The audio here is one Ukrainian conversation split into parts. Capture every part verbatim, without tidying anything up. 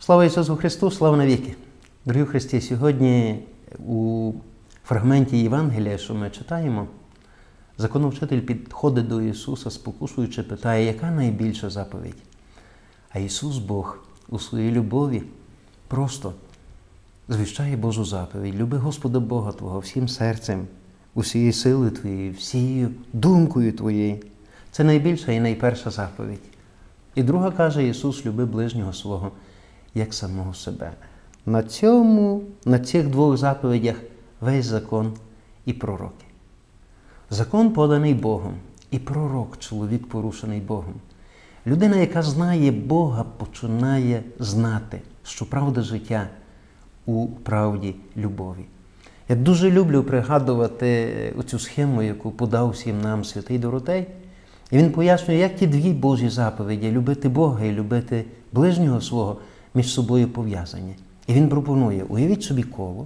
Слава Ісусу Христу, слава навіки! Дорогі в Христі, сьогодні у фрагменті Євангелія, що ми читаємо, законовчитель підходить до Ісуса, спокушуючи, питає, яка найбільша заповідь? А Ісус Бог у своїй любові просто звіщає Божу заповідь. Люби Господа Бога Твого всім серцем, усією силою Твоєю, всією думкою Твоєю. Це найбільша і найперша заповідь. І друга каже Ісус, люби ближнього свого, як самого себе. На цьому, на цих двох заповідях весь закон і пророки. Закон поданий Богом, і пророк, чоловік порушений Богом. Людина, яка знає Бога, починає знати, що правда життя у правді любові. Я дуже люблю пригадувати оцю схему, яку подав всім нам святий Доротей. І він пояснює, як ті дві Божі заповіді – любити Бога і любити ближнього свого – між собою пов'язані. І він пропонує, уявіть собі коло,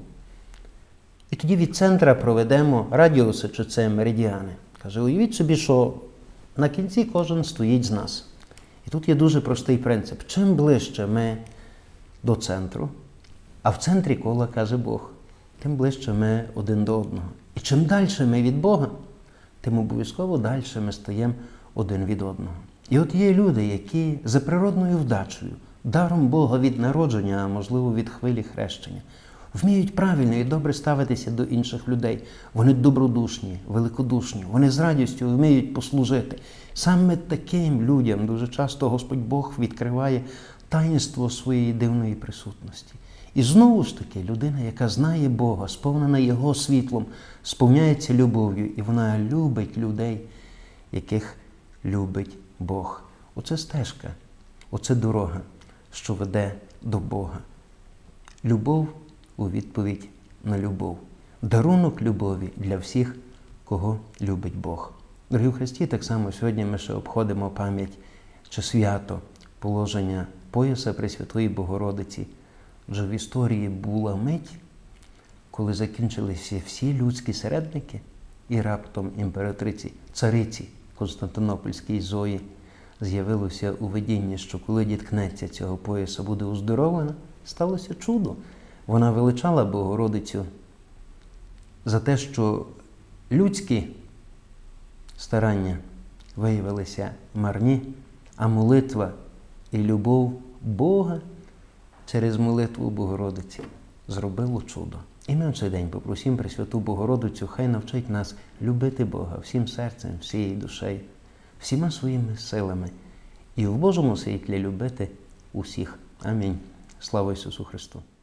і тоді від центра проведемо радіуси, чи це меридіани. Каже, уявіть собі, що на кінці кожен стоїть з нас. І тут є дуже простий принцип. Чим ближче ми до центру, а в центрі кола, каже Бог, тим ближче ми один до одного. І чим далі ми від Бога, тим обов'язково далі ми стаємо один від одного. І от є люди, які за природною вдачею, даром Бога від народження, а можливо від хвилі хрещення, вміють правильно і добре ставитися до інших людей. Вони добродушні, великодушні, вони з радістю вміють послужити. Саме таким людям дуже часто Господь Бог відкриває таїнство своєї дивної присутності. І знову ж таки, людина, яка знає Бога, сповнена Його світлом, сповняється любов'ю, і вона любить людей, яких любить Бог. Оце стежка, оце дорога, що веде до Бога. Любов у відповідь на любов. Дарунок любові для всіх, кого любить Бог. Дорогі в Христі, так само сьогодні ми ще обходимо пам'ять чи свято положення пояса Пресвятої Богородиці. Вже в історії була мить, коли закінчилися всі людські середники, і раптом імператриці, цариці Константинопольській Зої з'явилося у видінні, що коли діткнеться цього пояса, буде оздоровлена, сталося чудо. Вона величала Богородицю за те, що людські старання виявилися марні, а молитва і любов Бога через молитву Богородиці зробило чудо. І ми в цей день попросимо Пресвяту Богородицю, хай навчить нас любити Бога всім серцем, всією душею, всіма своїми силами і в Божому світлі любити усіх. Амінь. Слава Ісусу Христу!